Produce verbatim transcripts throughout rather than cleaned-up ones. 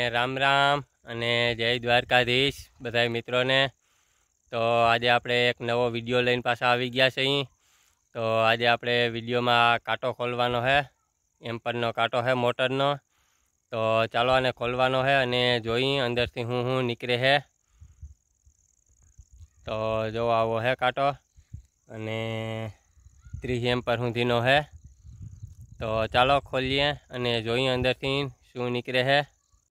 राम राम अने जय द्वारकाधीश बधाई मित्रों ने। तो आज आपणे एक नवो विडियो लईने पाछा आवी गया छे। तो आज आपणे विडियो में कांटो खोलवानो है, एम्परनो कांटो है मोटरनो। तो चालो आने खोलवानो है अने जोई अंदरथी हूँ हूँ निकळे है। तो जो आवो है कांटो अने तीस एम्पर सुधीनो है। तो चालो खोलिए अने जोई अंदरथी शुं निकळे है।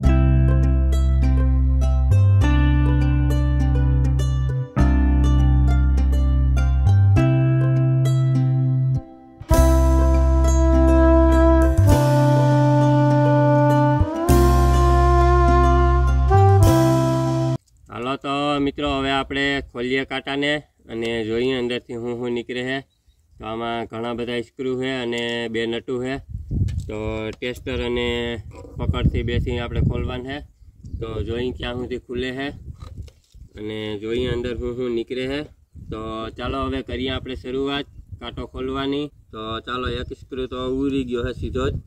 हालो तो मित्रों हवे आपणे खोलिए कांटा ने अने जोईए अंदरथी हूँ हूँ निकळे है। तो आमां घणा बधा स्क्रू है अने बे नटू है। तो टेस्टर अने पकड़थी बेथी आपणे खोलवान है। तो जोई क्यां सुधी खुले है अने जोई अंदर हूँ हूँ निकळे है। तो चालो हवे करीए आपणे शरूआत कांटो खोलवानी। तो चालो एक स्क्रू तो उरी गयो है सीधो ज।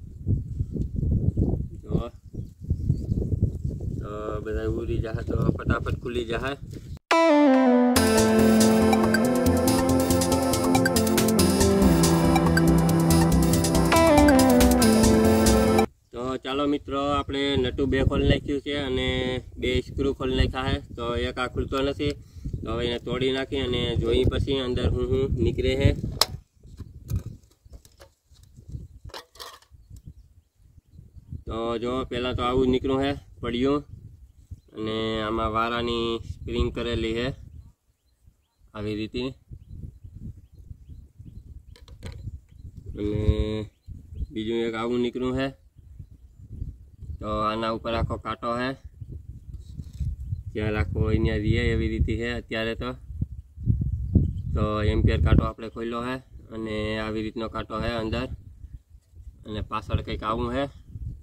तो तो बधा उरी जाए तो फटाफट खुली जाए। तो चालो मित्रों आपणे नटू बे खोल नाख्यु छे अने बे स्क्रू खोल नाख्या है। तो एक आ खुलतो नथी तो हवे एने तोड़ी नाखी अने जोई पछी अंदर हूँ हूँ निकळे है। तो जो पहला तो आवुं निकळ्युं है पड़ियों अने आमां वारानी स्प्रिंग करेली है आवी रीते। अने बीजुं एक आवुं निकळ्युं है। तो आना ऊपर आखो कांटो है ज्यां राखो अहींया रहे एवी रीते है अत्यारे। तो तो एम्पियर कांटो आपणे खोल्यो है अने आवी रीतनो कांटो है अंदर अने पाछळ कंईक आवुं है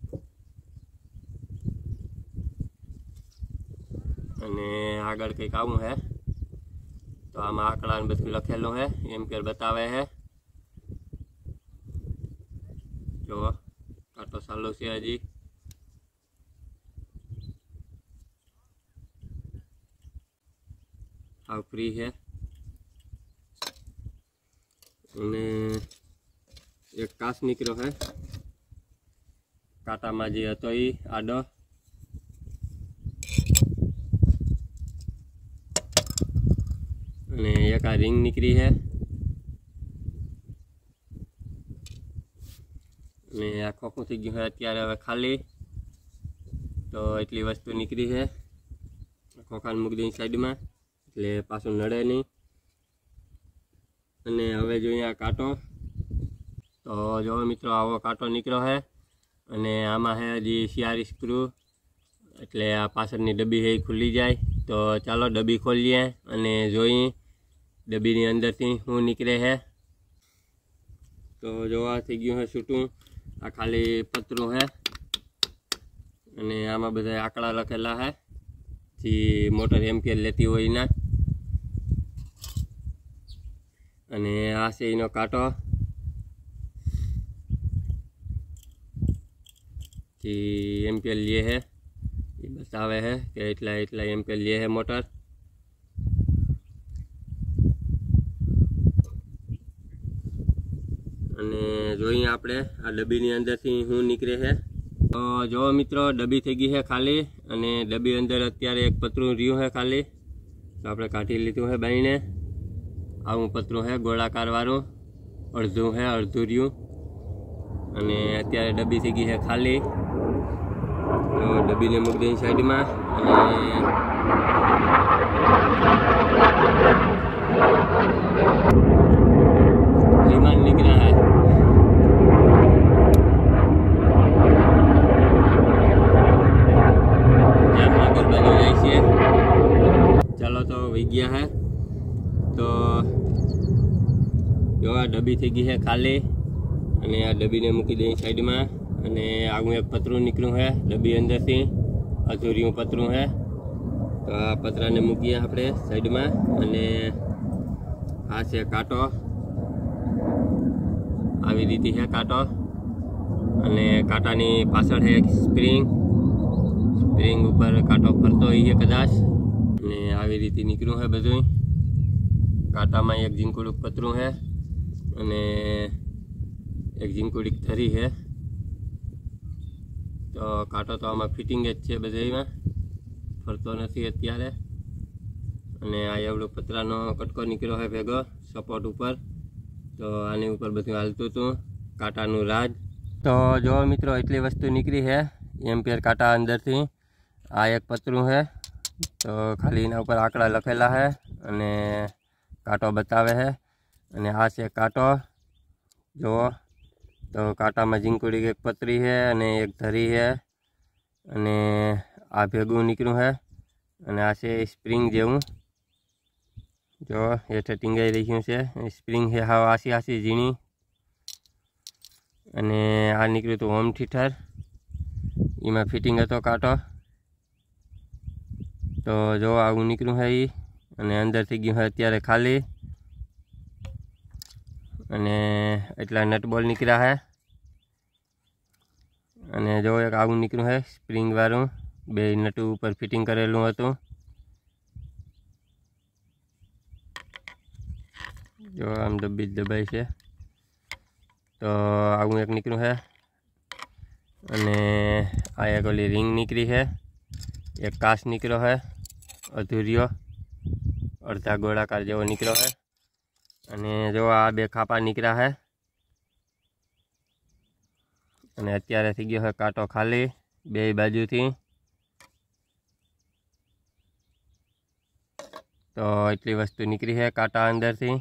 अने आगळ कंईक आवुं है। तो आमां आंकड़ा ने बधुं लखेलुं है, एम्पियर बतावे है। जो कांटो चालू छे हजी आ फ्री है अने एक काच निकळ्यो है कांटामां जे हतो ई आडो अने एक आ रिंग निकली है अने आ खोखुं थई गयुं है अत्यारे हवे खाली। तो एटली वस्तु निकली है खोखाने मूकी दई साइड में एटले पाछुं नड़े नहीं। अने हवे जोईए आ कांटो। तो जो मित्रों आवो कांटो निकळ्यो है अने आमां है हजी चार स्क्रू एटले आ पाछळनी डब्बी है खुली जाए। तो चालो डब्बी खोलीए अने जोईए डब्बी नी अंदर थी हूँ निकळे है। तो जो आ थई गयुं है छूटुं आ खाली पतरू है अने आमां बधा आंकड़ा लखेला है जी मोटर एम्पियर लेती होय ना। अने आ छे एनो कांटो जी एम्पियर लिए है ये बतावे है कि एटला एटला एम्पियर लिए है मोटर। अने जोईए आपणे आ डब्बीनी अंदरथी हूँ निकळे है। तो जो मित्रों डब्बी थई गई है खाली अने डब्बी अंदर अत्यारे एक पतरू रह्युं है खाली। तो आपणे काढी लीधुं है बाईने आवुं पतरू है गोळाकार वाळुं अर्धुं है अर्धुं रह्युं अने अत्यारे डब्बी थई गई है खाली। तो डब्बी ने मूकी दई साइड में अने रिमांड निकळ्या है। चलो तो वही गया है। तो जो आ डब्बी थी गई है खाली अने आ डब्बी ने मूकी दई साइड में अने आगू एक पतरू निकळ्युं है डब्बी अंदर थी अधूरियों पतरू है। तो आ पतरा ने मूकीए आपणे साइड में अने आ छे कांटो आवी रीते है कांटो अने कांटानी पाछळ है एक स्प्रिंग સ્પ્રિંગ ઉપર કાંટો ફરતો હોય કદાચ ને આવી રીતે નીકળ્યું છે બધું. કાંટામાં એક ઝીંકુડું પતરું છે અને એક ઝીંકુડી ધરી છે. તો કાંટો તો આમાં ફિટિંગ જ છે બધામાં, ફરતો નથી અત્યારે. અને આ એવડો પતરાનો કટકો નીકળ્યો છે ભેગો સપોર્ટ ઉપર. તો આની ઉપર બધું હાલતું હતું કાંટાનું રાજ. તો જો મિત્રો એટલી વસ્તુ નીકળી છે એમ્પિયર કાંટા અંદરથી. આ એક પતરું છે તો ખાલી એના ઉપર આંકડા લખેલા છે અને કાંટો બતાવે છે. અને આ છે કાંટો જુઓ. તો કાંટામાં ઝીંકુડી એક પતરી છે અને એક ધરી છે અને આ ભેગું નીકળ્યું છે. અને આ છે સ્પ્રિંગ જેવું, જો હેઠે ટીંગાઈ રહ્યું છે સ્પ્રિંગ છે હાવ આસી આસી ઝીણી. અને આ નીકળ્યું હતું હોમ થિયેટર, એમાં ફિટિંગ હતો કાંટો. તો જો આવું નીકળ્યું છે એ. અને અંદર થઈ ગયું છે અત્યારે ખાલી. અને એટલા નટબોલ નીકળ્યા છે. અને જો એક આવું નીકળ્યું છે સ્પ્રિંગવાળું, બે નટુ ઉપર ફિટિંગ કરેલું હતું. જો આમ દબી જ દબાઈ છે. તો આવું એક નીકળ્યું છે. અને આ એક ઓલી રિંગ નીકળી છે, એક કાચ નીકળ્યો છે અધૂરિયો, અડધા ગોળાકાર જેવો નીકળ્યો છે. અને જો આ બે ખાપા નીકળ્યા છે. અને અત્યારે થઈ ગયો છે કાંટો ખાલી બે બાજુથી. તો એટલી વસ્તુ નીકળી છે કાંટા અંદરથી.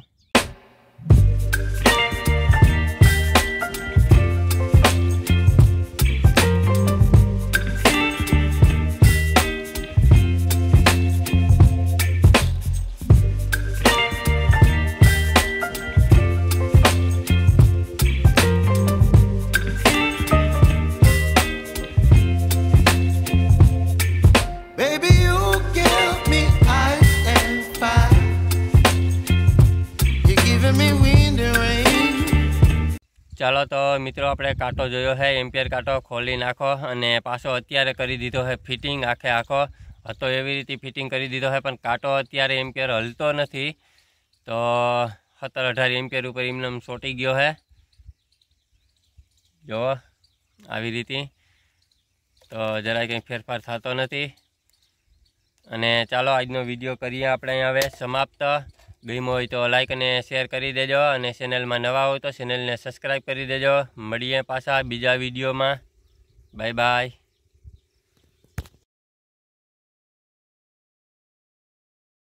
ચાલો તો મિત્રો આપણે કાંટો જોયો છે એમ્પિયર કાંટો ખોલી નાખો અને પાછો અત્યારે કરી દીધો છે ફિટિંગ આખે આખો. હતો એવી રીતે ફિટિંગ કરી દીધો છે પણ કાંટો અત્યારે એમ્પિયર હલતો નથી. તો સત્તર અઢાર એમ્પિયર ઉપર એમને ચોંટી ગયો છે જો આવી રીતે. તો જરાય કંઈ ફેરફાર થતો નથી. અને ચાલો આજનો વિડીયો કરીએ આપણે અહીં હવે સમાપ્ત. ગમ્યો હોય તો લાઈક અને શેર કરી દેજો અને ચેનલમાં નવા હોય તો ચેનલને સબસ્ક્રાઈબ કરી દેજો. મળીએ પાછા બીજા વિડીયોમાં. Bye by.